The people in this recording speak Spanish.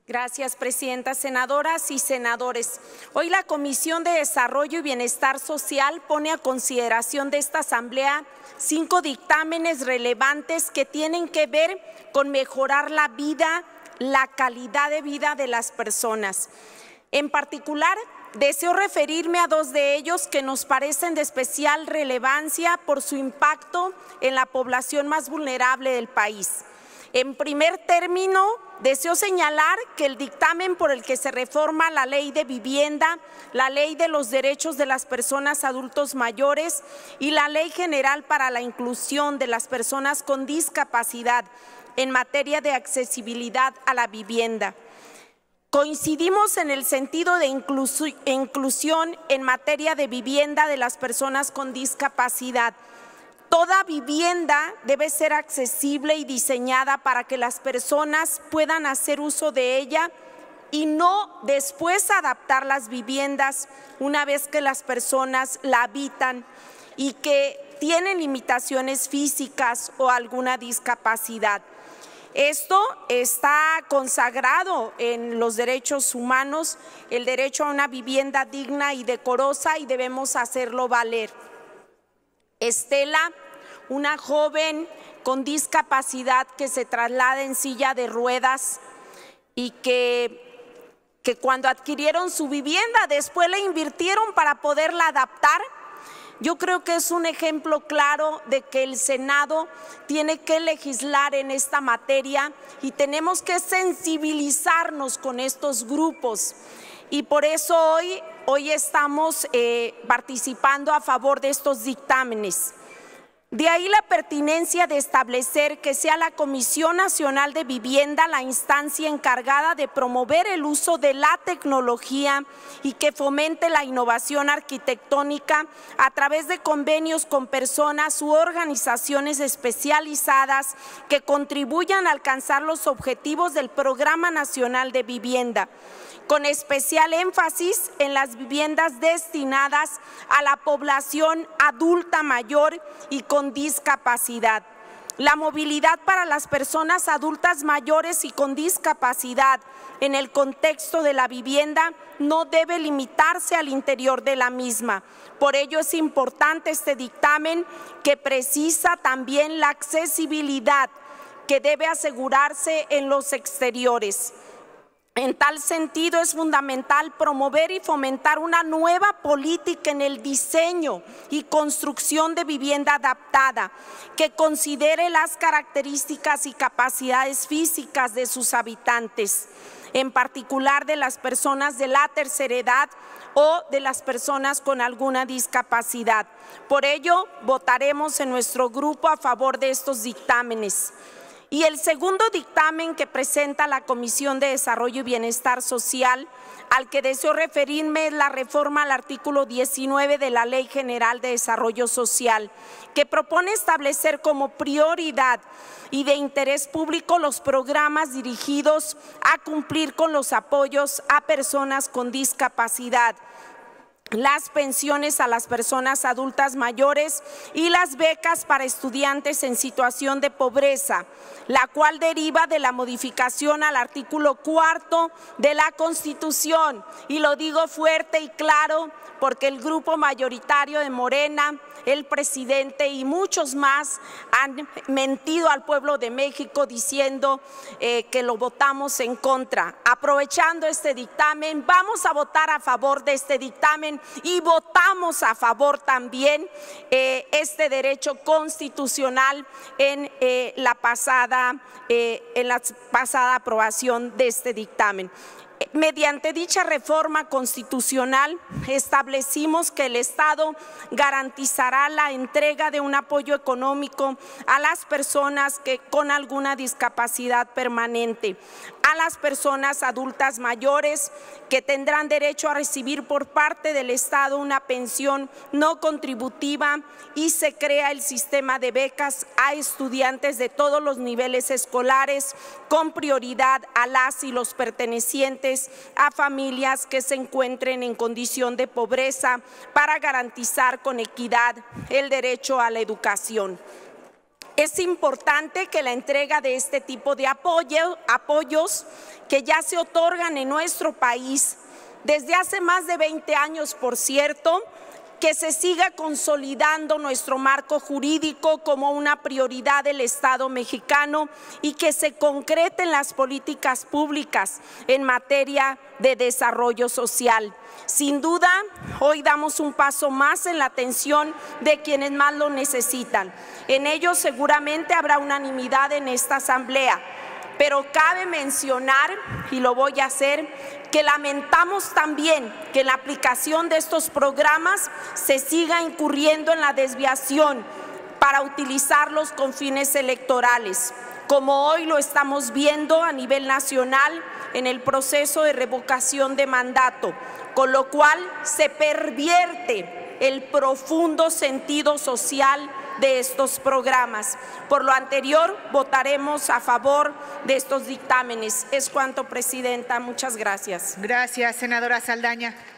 Gracias, presidenta. Senadoras y senadores, hoy la Comisión de Desarrollo y Bienestar Social pone a consideración de esta Asamblea 5 dictámenes relevantes que tienen que ver con mejorar la vida, la calidad de vida de las personas. En particular, deseo referirme a 2 de ellos que nos parecen de especial relevancia por su impacto en la población más vulnerable del país. En primer término, deseo señalar que el dictamen por el que se reforma la Ley de Vivienda, la Ley de los Derechos de las Personas Adultos Mayores y la Ley General para la Inclusión de las Personas con Discapacidad en materia de accesibilidad a la vivienda. Coincidimos en el sentido de inclusión en materia de vivienda de las personas con discapacidad. Toda vivienda debe ser accesible y diseñada para que las personas puedan hacer uso de ella y no después adaptar las viviendas una vez que las personas la habitan y que tienen limitaciones físicas o alguna discapacidad. Esto está consagrado en los derechos humanos, el derecho a una vivienda digna y decorosa, y debemos hacerlo valer. Estela, una joven con discapacidad que se traslada en silla de ruedas y que cuando adquirieron su vivienda después la invirtieron para poderla adaptar. Yo creo que es un ejemplo claro de que el Senado tiene que legislar en esta materia y tenemos que sensibilizarnos con estos grupos. Y por eso hoy estamos participando a favor de estos dictámenes. De ahí la pertinencia de establecer que sea la Comisión Nacional de Vivienda la instancia encargada de promover el uso de la tecnología y que fomente la innovación arquitectónica a través de convenios con personas u organizaciones especializadas que contribuyan a alcanzar los objetivos del Programa Nacional de Vivienda, con especial énfasis en las viviendas destinadas a la población adulta mayor y con discapacidad. La movilidad para las personas adultas mayores y con discapacidad en el contexto de la vivienda no debe limitarse al interior de la misma. Por ello es importante este dictamen que precisa también la accesibilidad que debe asegurarse en los exteriores. En tal sentido, es fundamental promover y fomentar una nueva política en el diseño y construcción de vivienda adaptada, que considere las características y capacidades físicas de sus habitantes, en particular de las personas de la tercera edad o de las personas con alguna discapacidad. Por ello, votaremos en nuestro grupo a favor de estos dictámenes. Y el segundo dictamen que presenta la Comisión de Desarrollo y Bienestar Social, al que deseo referirme, es la reforma al artículo 19 de la Ley General de Desarrollo Social, que propone establecer como prioridad y de interés público los programas dirigidos a cumplir con los apoyos a personas con discapacidad, las pensiones a las personas adultas mayores y las becas para estudiantes en situación de pobreza, la cual deriva de la modificación al artículo 4 de la Constitución. Y lo digo fuerte y claro porque el grupo mayoritario de Morena, el presidente y muchos más han mentido al pueblo de México diciendo que lo votamos en contra. Aprovechando este dictamen, vamos a votar a favor de este dictamen y votamos a favor también este derecho constitucional en la pasada aprobación de este dictamen. Mediante dicha reforma constitucional establecimos que el Estado garantizará la entrega de un apoyo económico a las personas con alguna discapacidad permanente, a las personas adultas mayores que tendrán derecho a recibir por parte del Estado una pensión no contributiva, y se crea el sistema de becas a estudiantes de todos los niveles escolares con prioridad a las y los pertenecientes a familias que se encuentren en condición de pobreza para garantizar con equidad el derecho a la educación. Es importante que la entrega de este tipo de apoyos que ya se otorgan en nuestro país desde hace más de 20 años, por cierto, que se siga consolidando nuestro marco jurídico como una prioridad del Estado mexicano y que se concreten las políticas públicas en materia de desarrollo social. Sin duda, hoy damos un paso más en la atención de quienes más lo necesitan. En ello seguramente habrá unanimidad en esta asamblea, pero cabe mencionar, y lo voy a hacer, que lamentamos también que en la aplicación de estos programas se siga incurriendo en la desviación para utilizarlos con fines electorales, como hoy lo estamos viendo a nivel nacional en el proceso de revocación de mandato, con lo cual se pervierte el profundo sentido social de estos programas. Por lo anterior, votaremos a favor de estos dictámenes. Es cuanto, presidenta. Muchas gracias. Gracias, senadora Saldaña.